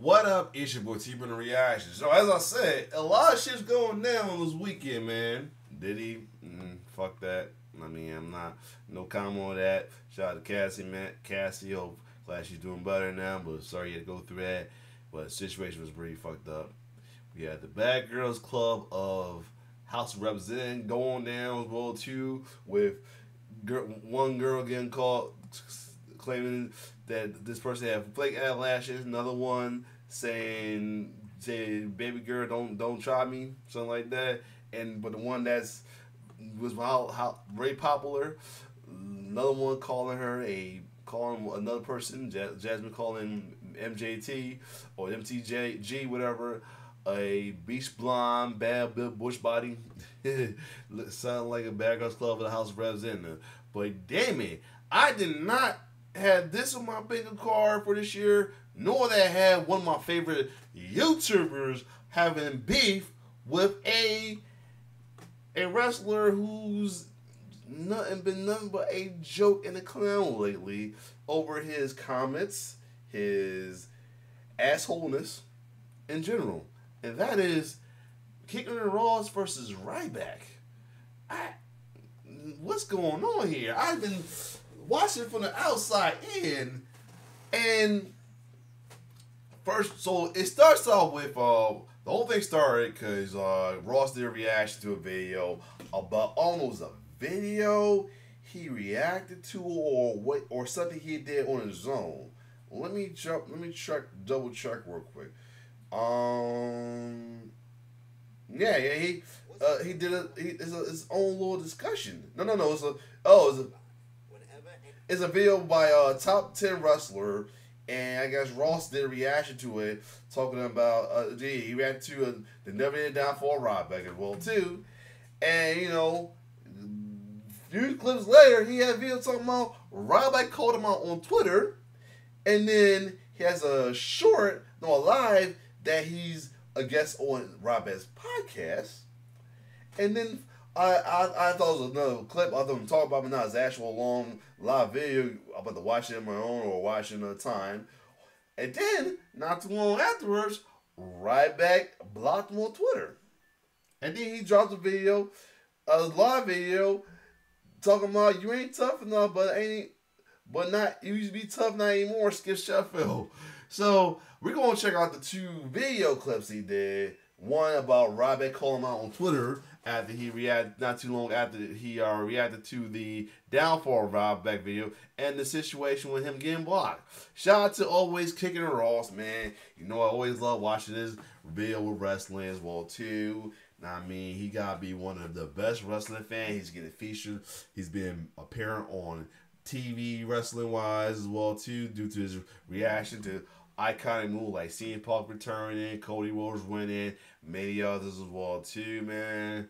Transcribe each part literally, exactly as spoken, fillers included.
What up? It's your boy T in the reaction. So as I said, a lot of shit's going down this weekend, man. Did he? Mm, fuck that. I mean, I'm not no comment on that. Shout out to Cassie, man. Cassie, hope glad she's doing better now. But sorry you had to go through that. But the situation was pretty fucked up. We had the Bad Girls Club of House of Representatives going down as well too, with girl, one girl getting caught claiming that this person had flake eyelashes, another one saying, "Say, baby girl, don't don't try me," something like that. And but the one that's was how, how very popular, another one calling her a calling another person, Jasmine calling M J T or M T J G whatever, a beach blonde, bad bush body. Sound like a Bad Girls Club of the House of Representatives. But damn it, I did not have this on my bingo card for this year, nor that I had one of my favorite YouTubers having beef with a a wrestler who's nothing been nothing but a joke and a clown lately over his comments, his assholeness in general. And that is Kicking the Ross versus Ryback. I, what's going on here? I've been watching from the outside in, and first, so it starts off with uh, the whole thing started because uh, Ross did a reaction to a video about almost a video he reacted to or what or something he did on his own. Let me jump. Let me check, double check real quick. Um, yeah, yeah, he uh, he did a he it's a, his own little discussion. No, no, no. It's a oh, it's a it's a video by a uh, top ten wrestler. And I guess Ross did a reaction to it, talking about, uh, gee, he reacted to uh, the Never Ending Downfall of Ryback as well, too. And, you know, a few clips later, he had a video talking about Ryback called him out on Twitter. And then he has a short, no, a live, that he's a guest on Ryback's podcast. And then I, I I thought it was another clip. I thought him talk about it, not his actual long live video. I'm about to watch it on my own or watch it another time. And then, not too long afterwards, Ryback blocked him on Twitter. And then he dropped a video, a live video, talking about you ain't tough enough, but ain't, but not you used to be tough, not anymore. Skip Sheffield. So we're gonna check out the two video clips he did. One about Ryback calling him out on Twitter after he reacted, not too long after he uh, reacted to the downfall of Ryback video, and the situation with him getting blocked. Shout out to always Kicking the Ross, man. You know I always love watching this video with wrestling as well too. Now, I mean, he gotta be one of the best wrestling fans. He's getting featured. He's been apparent on T V wrestling wise as well too, due to his reaction to iconic move like C M Punk returning, Cody Rhodes winning, many others as well too, man.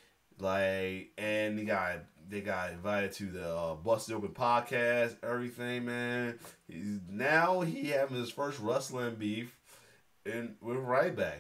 Like, and they got they got invited to the uh, Busted Open podcast, everything, man. He's now he having his first wrestling beef in with Ryback.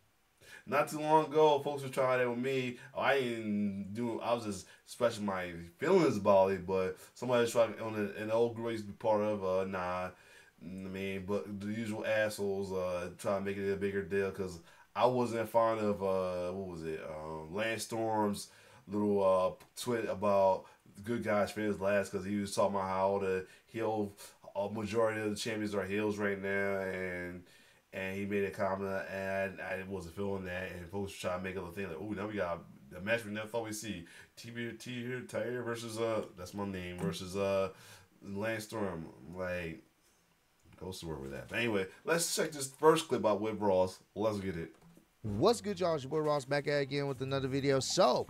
Not too long ago, folks were trying that with me. I didn't do. I was just expressing my feelings about it, but somebody was trying on an old group I used to be part of. Uh, nah. I mean, but the usual assholes uh, try to make it a bigger deal because I wasn't fond of, uh, what was it, um, Lance Storm's little uh, tweet about good guys finish last because he was talking about how the heel, a majority of the champions are heels right now, and and he made a comment, and I wasn't feeling that, and folks were trying to make other thing like, oh, now we got a match we never thought we'd see, T B T here, Tyre versus, uh, that's my name, versus uh, Lance Storm, like, goes to work with that. But anyway, let's check this first clip out with Ross. Let's get it. What's good, y'all? It's your boy Ross back at it again with another video. So,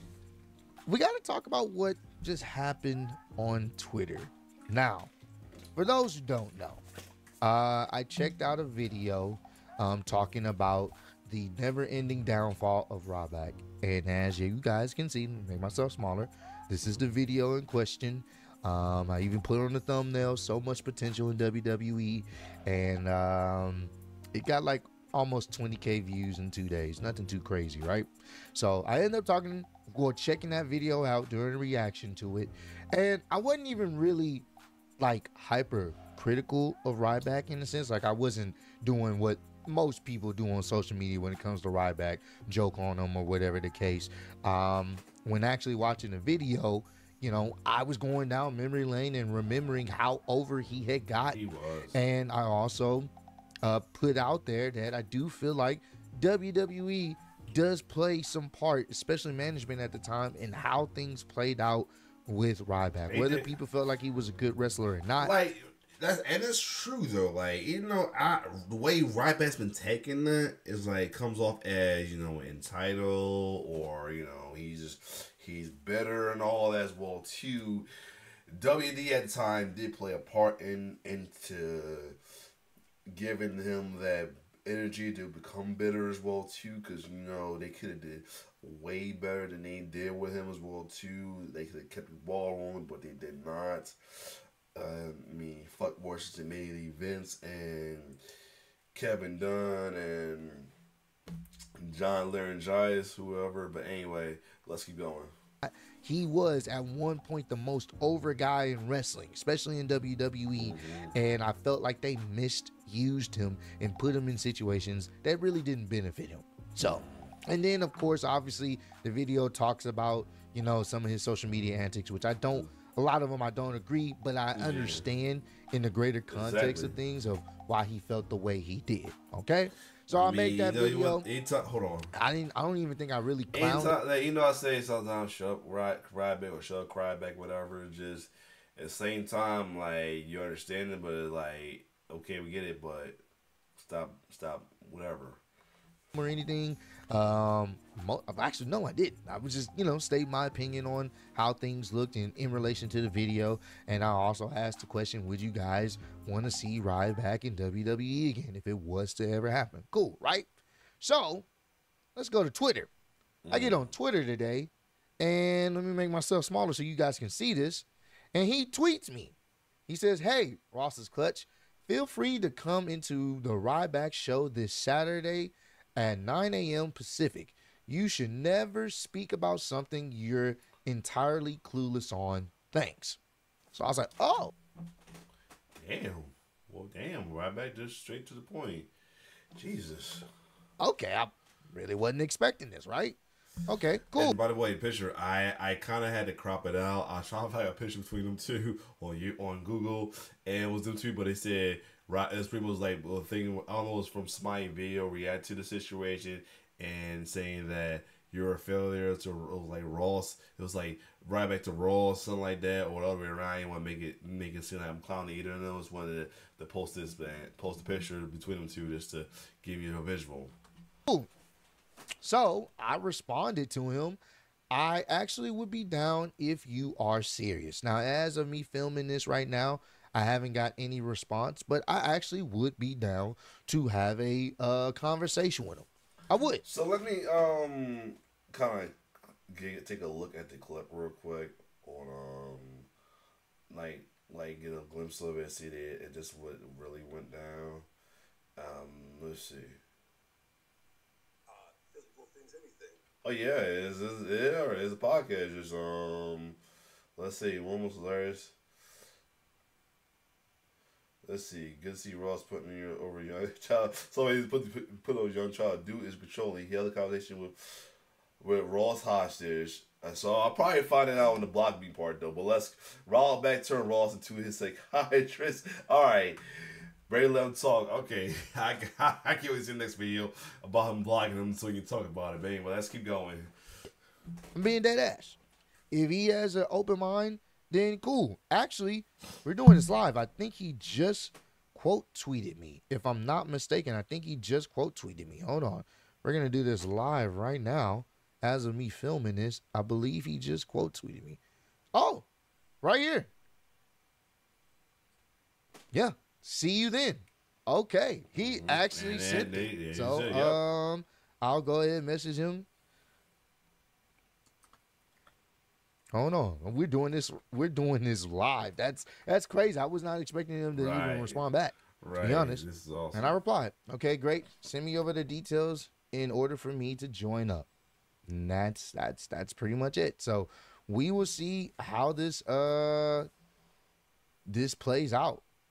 we got to talk about what just happened on Twitter. Now, for those who don't know, uh, I checked out a video um, talking about the never-ending downfall of Ryback. And as you guys can see, make myself smaller, this is the video in question. Um, I even put it on the thumbnail, so much potential in W W E, and um, it got like almost twenty K views in two days. Nothing too crazy, right? So I ended up talking, or checking that video out during a reaction to it, and I wasn't even really like hyper critical of Ryback in a sense. Like I wasn't doing what most people do on social media when it comes to Ryback, joke on him or whatever the case. Um, when actually watching the video, you know, I was going down memory lane and remembering how over he had got. He was. And I also uh, put out there that I do feel like W W E does play some part, especially management at the time, in how things played out with Ryback. Whether did. people felt like he was a good wrestler or not. Like that's and it's true though. Like you know, I the way Ryback's been taking that is like comes off as you know entitled or you know he's just He's better and all that as well too. W W E at the time did play a part in into giving him that energy to become better as well too, because you know they could have did way better than they did with him as well too. They could have kept the ball rolling, but they did not. Uh, I mean, fuck Washington made events and Kevin Dunn and John Laryngitis, whoever. But anyway, let's keep going. He was at one point the most over guy in wrestling, especially in W W E, Mm-hmm. and I felt like they misused him and put him in situations that really didn't benefit him. So, and then of course, obviously, the video talks about you know some of his social media antics, which I don't. A lot of them I don't agree, but I Yeah. understand in the greater context Exactly. of things of why he felt the way he did. Okay, so I, I mean, make that you know, you video. want- anytime, hold on. I didn't. I don't even think I really clowned. Anytime, like, you know, I say sometimes shut up, cry, cry back, or shut up, cry back, whatever. Just at the same time, like you understand it, but it's like okay, we get it, but stop, stop, whatever. Or anything. Um, mo- actually, no, I didn't. I was just, you know, state my opinion on how things looked in, in relation to the video. And I also asked the question, would you guys want to see Ryback in W W E again if it was to ever happen? Cool, right? So, let's go to Twitter. I get on Twitter today, and let me make myself smaller so you guys can see this. And he tweets me. He says, hey, Ross's Clutch, feel free to come into the Ryback show this Saturday at nine a.m. Pacific. You should never speak about something you're entirely clueless on. Thanks. So I was like, oh. Damn. Well, damn. Right back just straight to the point. Jesus. Okay, I really wasn't expecting this, right? Okay, cool. And by the way, picture I I kind of had to crop it out. I was trying to find a picture between them two on you on Google, and it was them two, but they said right. It's pretty much like the thing. I don't know. It was from Smiley Video react to the situation and saying that you're a failure to it was like Ross. It was like right back to Ross, something like that, or the other way around. You want to make it make it seem like I'm clowning either of them. Just wanted to, to post this man, post a picture between them two just to give you a visual. Cool. So I responded to him. I actually would be down if you are serious. Now, as of me filming this right now, I haven't got any response, but I actually would be down to have a uh, conversation with him. I would. So let me um kind of get take a look at the clip real quick on um like like get a glimpse of it, see that and just what really went down. Um, let's see. Oh yeah, it's, it's yeah, it's a podcast. Just um, let's see, one was hilarious. Let's see, good to see Ross putting your over a young child. Somebody put put, put over a young child. Dude is patrolling. He held a conversation with with Ross hostage. Uh, So I'll probably find it out on the block B part though. But let's roll back, turn Ross into his psychiatrist. All right. Ready to let him talk. Okay, I, I, I can't wait to see the next video about him blocking him so we can talk about it. But anyway, let's keep going. I'm being dead ass. If he has an open mind, then cool. Actually, we're doing this live. I think he just quote tweeted me. If I'm not mistaken, I think he just quote tweeted me. Hold on. We're going to do this live right now. As of me filming this, I believe he just quote tweeted me. Oh, right here. Yeah. See you then. Okay. He actually And sent they- it. they So, said, yep. um, I'll go ahead and message him. Hold on. We're doing this. We're doing this live. That's that's crazy. I was not expecting him to Right. even respond back. Right. Be honest. This is awesome. And I replied, okay, great. Send me over the details in order for me to join up. And that's that's that's pretty much it. So we will see how this uh this plays out.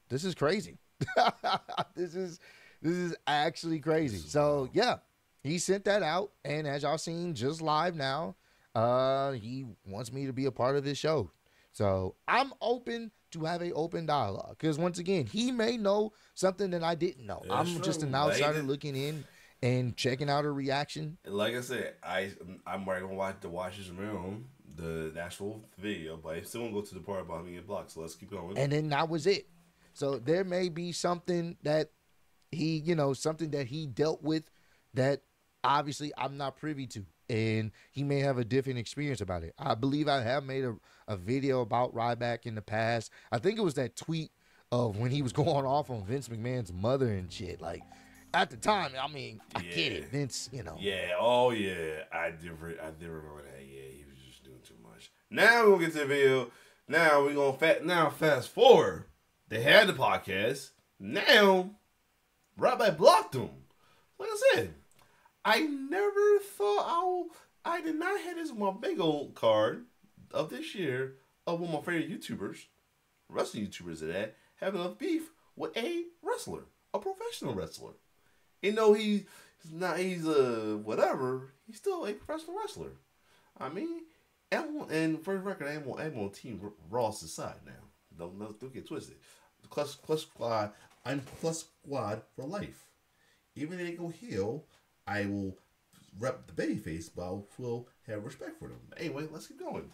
this is crazy. this is this is actually crazy. So yeah, he sent that out, and as y'all seen just live now, uh, he wants me to be a part of his show. So I'm open to have a open dialogue because once again, he may know something that I didn't know. That's I'm just true. an outsider Like, looking in and checking out a reaction. like I said, I I'm already gonna watch the watch his room, the actual video, but I still won't go to the part about me getting blocked. So let's keep going. And then that was it. So there may be something that he, you know, something that he dealt with that obviously I'm not privy to. And he may have a different experience about it. I believe I have made a, a video about Ryback in the past. I think it was that tweet of when he was going off on Vince McMahon's mother and shit. Like, at the time, I mean, I Yeah. get it. Vince, you know. Yeah. Oh yeah. I did. Re- I did remember that. Yeah, he was just doing too much. Now we're gonna get to the video. Now we're gonna fat. Now fast forward. They had the podcast. Now, Ryback blocked him. Like I said, I never thought I. will- I did not have this on my bingo card of this year of one of my favorite YouTubers, wrestling YouTubers, at that having a beef with a wrestler, a professional wrestler. You know, he, he's not, he's a whatever, he's still a professional wrestler. I mean, I'm on, and for the record, I'm on, I'm on Team Ross's side now. Don't, don't, don't get twisted. The Clutch, Clutch Squad, I'm Clutch Squad for life. Even if they go heel, I will rep the babyface, but I will have respect for them. Anyway, let's keep going.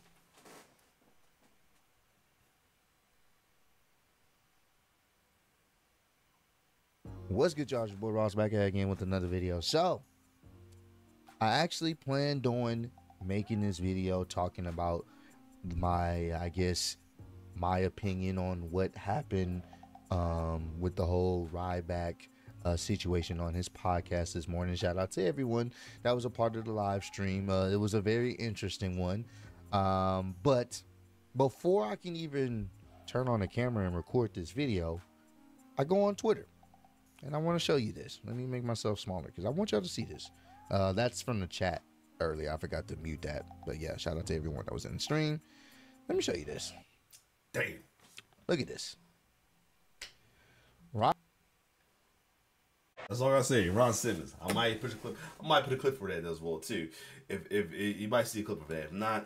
What's good, y'all? Your boy Ross back here again with another video. So, I actually planned on making this video talking about my, I guess, my opinion on what happened um, with the whole Ryback uh, situation on his podcast this morning. Shout out to everyone that was a part of the live stream. Uh, it was a very interesting one. Um, but before I can even turn on the camera and record this video, I go on Twitter. And I want to show you this. Let me make myself smaller because I want y'all to see this. Uh, that's from the chat earlier. I forgot to mute that. But yeah, shout out to everyone that was in the stream. Let me show you this. Damn. Look at this. Right. That's all I gotta say. Ron Simmons. I might put a clip. I might put a clip for that as well too. If if, if you might see a clip of that. If not,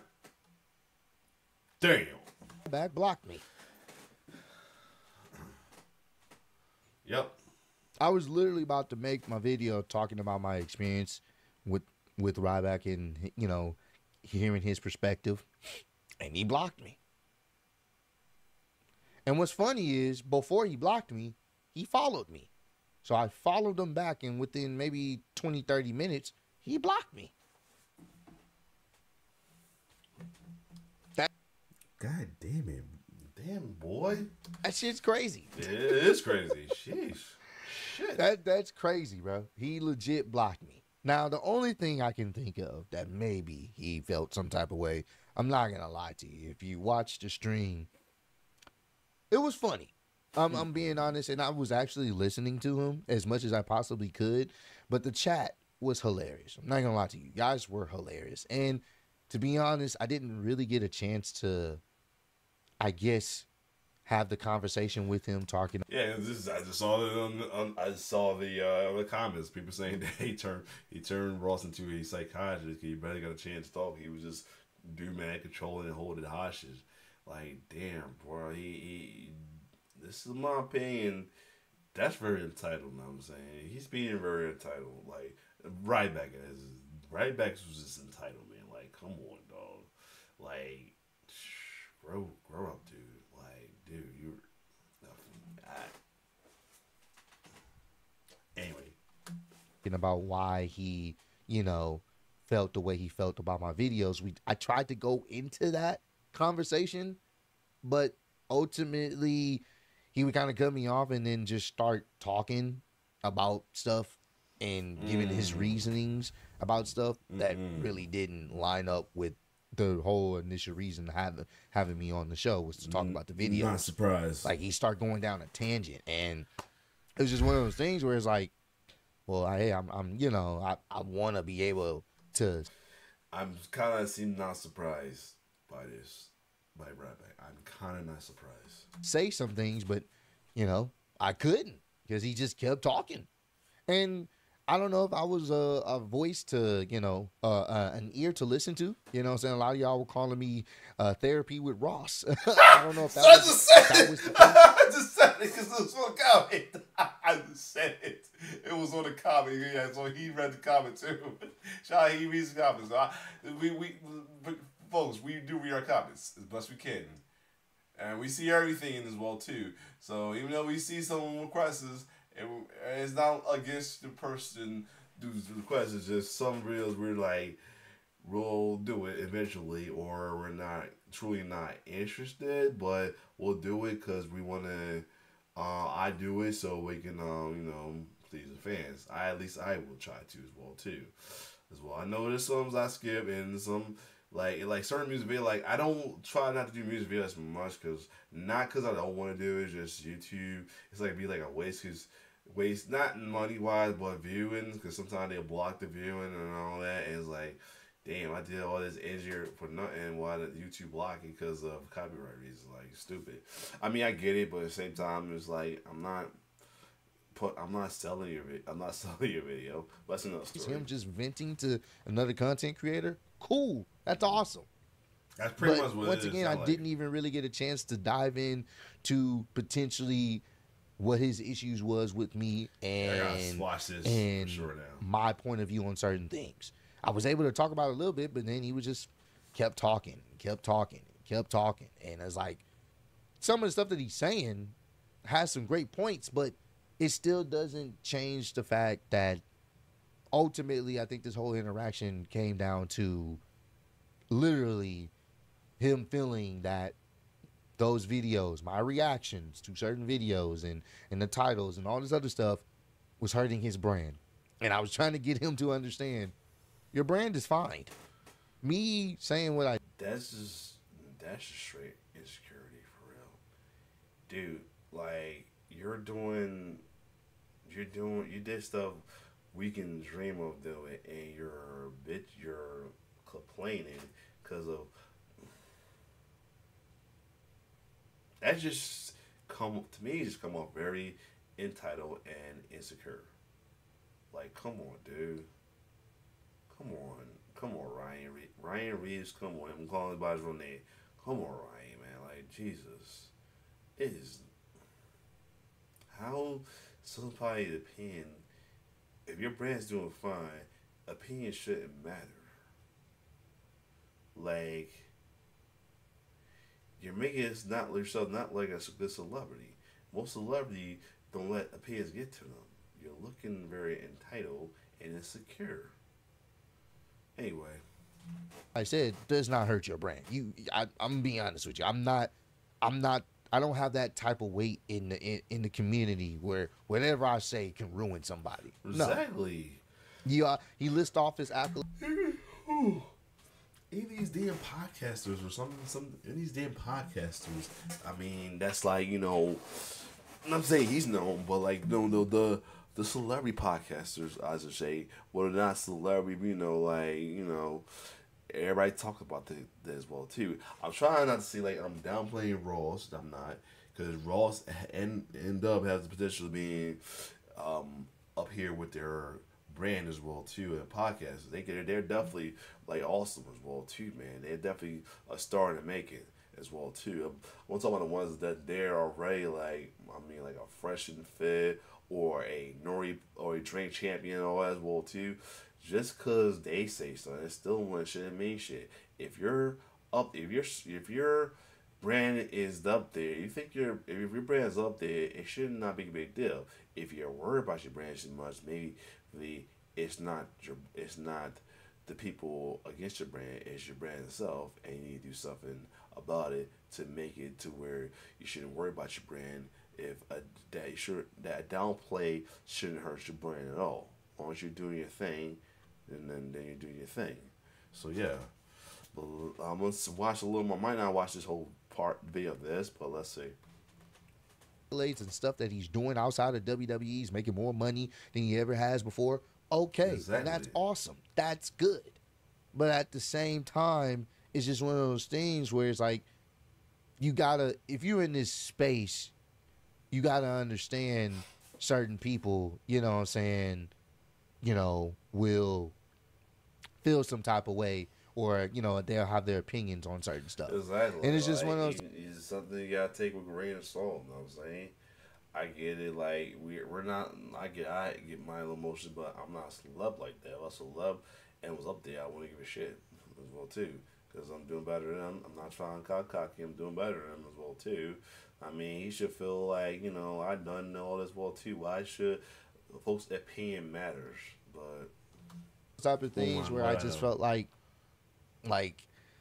damn. Back blocked me. Yep. I was literally about to make my video talking about my experience with with Ryback and, you know, hearing his perspective, and he blocked me. And what's funny is before he blocked me, he followed me. So I followed him back, and within maybe twenty, thirty minutes, he blocked me. That God damn it. Damn boy. that shit's crazy. It is crazy. Sheesh. Shit. That that's crazy, bro. He legit blocked me. Now, the only thing I can think of that maybe he felt some type of way, I'm not gonna lie to you. If you watch the stream, it was funny. I'm, I'm being honest, and I was actually listening to him as much as I possibly could. But the chat was hilarious. I'm not gonna lie to you. You guys were hilarious. And to be honest, I didn't really get a chance to, I guess, have the conversation with him talking. Yeah, this is, I just saw it on, on I just saw the uh, on the comments. People saying that he turned he turned Ross into a psychiatrist. He barely got a chance to talk. He was just do man controlling and holding hostage. Like, damn, bro. He, he this is my opinion. That's very entitled. Know what I'm saying, he's being very entitled. Like, Ryback is Ryback was just entitled, man. Like, come on, dog. Like, grow grow up, dude. Like, dude, you're. I, anyway, about why he, you know, felt the way he felt about my videos. We I tried to go into that conversation, but ultimately he would kind of cut me off and then just start talking about stuff and giving mm. his reasonings about stuff that mm-hmm. really didn't line up with the whole initial reason having having me on the show was to talk mm, about the videos. Not surprised. Like, he started going down a tangent, and it was just one of those things where it's like, well, I, hey, I'm, I'm, you know, I, I want to be able to. I'm kind of seem not surprised by this, by Ryback. I'm kind of not surprised. Say some things, but you know, I couldn't because he just kept talking. And I don't know if I was a, a voice to, you know, uh, uh, an ear to listen to. You know what I'm saying? A lot of y'all were calling me uh, therapy with Ross. I don't know if that, so was, I just said that it. was the case. I just said it because it was on the comment. I just said it. It was on the comment. Yeah, so he read the comment too. Shout out, he reads the comments. So I, we, we, we, folks, we do read our comments as best we can. And we see everything as well too. So even though we see some requests, it, it's not against the person who's requests. It's just some reels we're like, we'll do it eventually, or we're not truly not interested, but we'll do it because we want to. Uh, I do it so we can, um, you know, please the fans. I at least I will try to as well too, as well. I know there's some I skip and some. Like like certain music videos, like I don't try not to do music videos as much, cause not cause I don't want to do it. It's just YouTube. It's like be like a waste, cause waste not money wise, but viewing. Cause sometimes they block the viewing and all that, and it's like, damn, I did all this injured for nothing. Why did YouTube block it? Because of copyright reasons. Like stupid. I mean, I get it, but at the same time, it's like I'm not. Put, I'm not selling your video. I'm not selling your video. That's another story. Him just venting to another content creator. Cool. That's awesome. That's pretty but much what once it is. again, I like. didn't even really get a chance to dive in to potentially what his issues was with me and, I gotta watch this and for sure now. my point of view on certain things. I was able to talk about it a little bit, but then he was just kept talking, kept talking, kept talking. And it's like some of the stuff that he's saying has some great points, but it still doesn't change the fact that ultimately I think this whole interaction came down to literally him feeling that those videos, my reactions to certain videos and, and the titles and all this other stuff was hurting his brand. And I was trying to get him to understand your brand is fine. Me saying what I... That's just, that's just straight insecurity for real. Dude, like, you're doing, you're doing, you did stuff we can dream of doing, and you're a bitch, you're complaining because of, that just come, to me, just come off very entitled and insecure. Like, come on, dude. Come on. Come on, Ryan Reeves. Ryan Reeves, come on. I'm calling him by his real name. Come on, Ryan, man. Like, Jesus. It is, how somebody's opinion, if your brand's doing fine, opinion shouldn't matter. Like, you're making it not yourself not like a good celebrity. Most celebrities don't let opinions get to them. You're looking very entitled and insecure. Anyway, I said does not hurt your brand. You, I, I'm being honest with you. I'm not, I'm not. I don't have that type of weight in the in, in the community where whatever I say can ruin somebody. exactly. No. You, uh, he lists off his accolades. Any these damn podcasters or something, some any these damn podcasters. I mean, that's like, you know, I'm saying he's known, but like, you know, the the the celebrity podcasters, I should say, well, they're not celebrity, you know, like, you know, everybody talks about that, that as well too. I'm trying not to see like I'm downplaying Ross. I'm not, because Ross and and Dub has the potential of being um, up here with their brand as well too and podcasts. They they're, they're definitely like awesome as well too, man. They're definitely a star to make it as well too. I'm, I'm talking about the ones that they're already like, I mean, like a Fresh and Fit or a Nori or a Drink Champion or as well too. Just cause they say so, it still shouldn't mean shit. If you're up, if your if your brand is up there, you think your if your brand's up there, it should not be a big deal. If you're worried about your brand too much, maybe the it's not your it's not the people against your brand, it's your brand itself, and you need to do something about it to make it to where you shouldn't worry about your brand. If a that you should that downplay shouldn't hurt your brand at all. As long as you're doing your thing, and then then you're doing your thing. So yeah, but I'm gonna watch a little more. Might not watch this whole part video of this, but let's see. And stuff that he's doing outside of W W E, he's making more money than he ever has before. Okay, Exactly. and that's awesome. That's good. But at the same time, it's just one of those things where it's like, you gotta, if you're in this space, you got to understand certain people, you know what I'm saying, you know, will feel some type of way, or, you know, they'll have their opinions on certain stuff. Exactly. And it's just like, one of those. It's something you gotta take with a grain of salt. You know what I'm saying? I get it. Like we're we're not. I get I get my emotions, but I'm not a celeb like that. If I was a celeb and was up there, I wouldn't give a shit as well too. Because I'm doing better than them. I'm not trying to cock cocky. I'm doing better than them as well too. I mean, he should feel like, you know, I done all this well too. Why should folks' opinion matters? But Type of things where I just felt like, like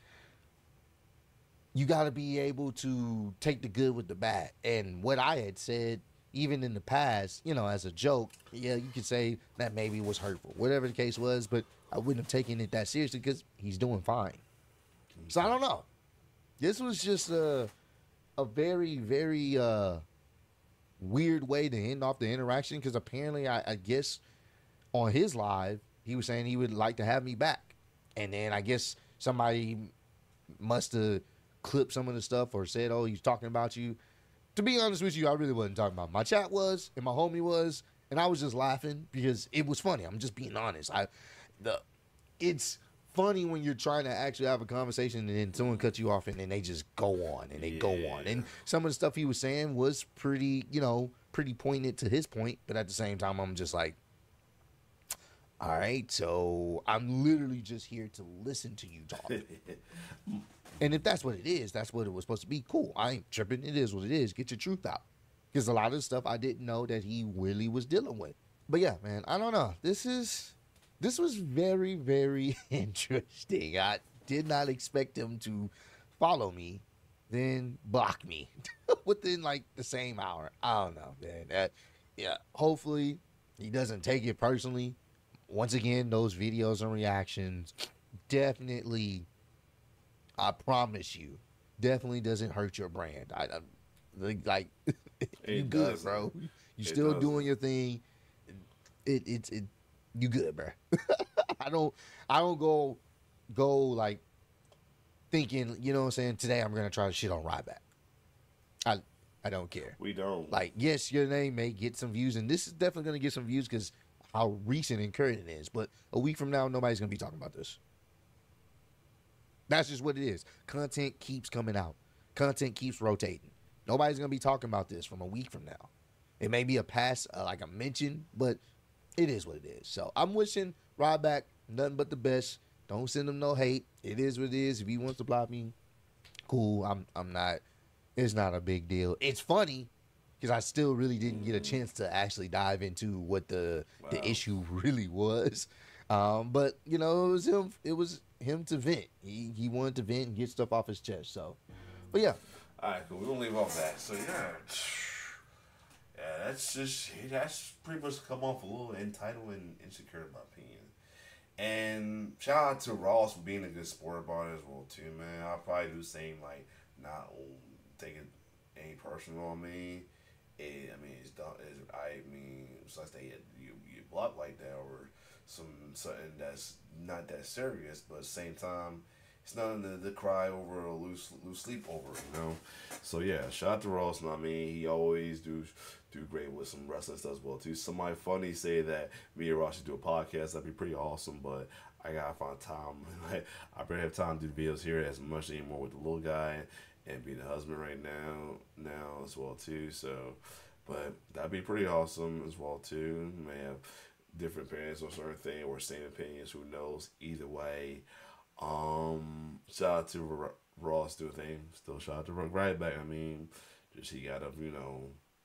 you got to be able to take the good with the bad. And what I had said, even in the past, you know, as a joke, yeah, you could say that maybe was hurtful, whatever the case was, but I wouldn't have taken it that seriously because he's doing fine. So I don't know. This was just a a very, very uh, weird way to end off the interaction, because apparently, I, I guess on his live, he was saying he would like to have me back. And then I guess somebody must have clipped some of the stuff or said, oh, he's talking about you. To be honest with you, I really wasn't talking about him. My chat was, and my homie was, and I was just laughing because it was funny. I'm just being honest. I, the, it's funny when you're trying to actually have a conversation and then someone cuts you off and then they just go on and they yeah. go on. And some of the stuff he was saying was pretty, you know, pretty pointed to his point. But at the same time, I'm just like, all right, so I'm literally just here to listen to you talk. And if that's what it is, that's what it was supposed to be. Cool. I ain't tripping. It is what it is. Get your truth out. Because a lot of the stuff I didn't know that he really was dealing with. But yeah, man, I don't know. This is, this was very, very interesting. I did not expect him to follow me, then block me within like the same hour. I don't know, man. That, yeah, hopefully he doesn't take it personally. Once again, those videos and reactions definitely, I promise you, definitely doesn't hurt your brand. I, I like you good, doesn't. Bro. You it still doesn't. Doing your thing. It it it you good, bro. I don't I don't go go like thinking, you know what I'm saying, today I'm gonna try to shit on Ryback. I I don't care. We don't. Like, yes, your name may get some views, and this is definitely gonna get some views because how recent and current it is. But a week from now, nobody's gonna be talking about this. That's just what it is. Content keeps coming out. Content keeps rotating. Nobody's going to be talking about this from a week from now. It may be a pass, uh, like I mentioned, but it is what it is. So I'm wishing Ryback nothing but the best. Don't send him no hate. It is what it is. If he wants to block me, cool. I'm I'm not. It's not a big deal. It's funny because I still really didn't get a chance to actually dive into what the wow. the issue really was. Um, but you know, it was him. It was him to vent. He he wanted to vent and get stuff off his chest. So, but yeah. All right, cool. We don't leave off that. So yeah, yeah. That's just that's pretty much come off a little entitled and insecure in my opinion. And shout out to Ross for being a good sport about it as well too, man. I'll probably do the same, like not take it any personal on me. It, I mean, it's done. It's, I mean, such that you you block like that or some something that's not that serious, but at the same time, it's nothing to, to cry over or lose lose sleep over, you know. So yeah, shout out to Ross. I mean, he always do do great with some wrestling stuff as well too. Somebody funny say that me and Ross should do a podcast. That'd be pretty awesome, but I gotta find time. Like I barely have time to do videos here as much anymore with the little guy and being a husband right now now as well too. So, but that'd be pretty awesome as well too. May have different opinions on certain things or same opinions. Who knows? Either way. Um, shout out to R- Ross do a thing. Still shout out to Ryback. I mean, just he gotta, you know,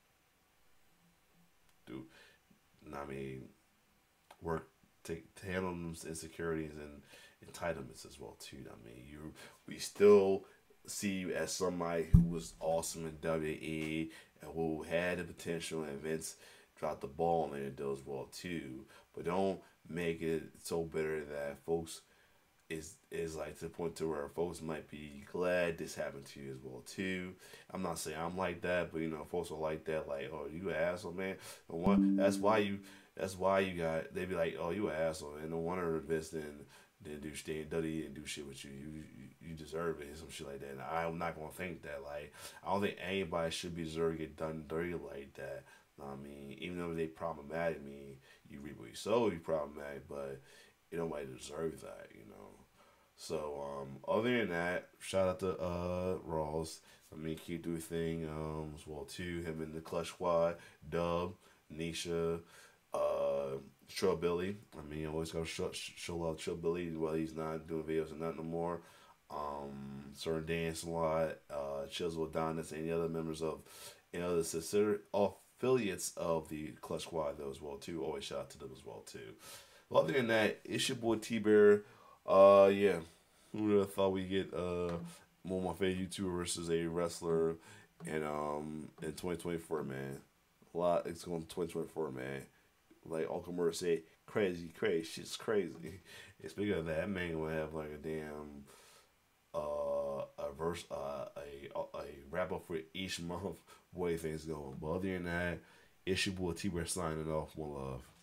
do. I mean, work take to handle them insecurities and entitlements as well too. I mean, you we still see you as somebody who was awesome in W W E and who had the potential, and Vince dropped the ball on it as well too. But don't make it so bitter that folks. Is is like to the point to where folks might be glad this happened to you as well too. I'm not saying I'm like that, but you know, folks are like that. Like, oh, you an asshole, man. And one, that's why you. That's why you got. They be like, oh, you an asshole, and no wonder Vince didn't didn't do stay Duddy didn't do shit with you. You you, you deserve it, some shit like that. And I'm not gonna think that. Like, I don't think anybody should be deserved to get done dirty like that. I mean, even though they problematic, I mean, you reap what you sow, you problematic, but you don't nobody deserve that, you know. So, um, other than that, shout out to uh Ross. I mean, keep doing thing, um, as well too. Him and the Clutch Squad, Dub, Nisha, uh, Trill Billy. I mean, always gotta show, show love to Trill Billy while he's not doing videos and nothing no more. Um, Certain Dance a lot, uh, Chisel Adonis, any other members of, any other consider affiliates of the Clutch Squad though as well too. Always shout out to them as well too. Well, other than that, it's your boy T Bear. Uh, yeah, who would have thought we get uh one of my favorite YouTuber versus a wrestler, and um in twenty twenty-four, man. A lot. It's going to twenty twenty-four, man. Like Uncle Murray said, crazy, crazy, shit's crazy. And speaking of that, that man gonna have like a damn uh a verse uh a a wrap up for each month. Way things going. But other than that, it's your boy T Bear signing off. One love.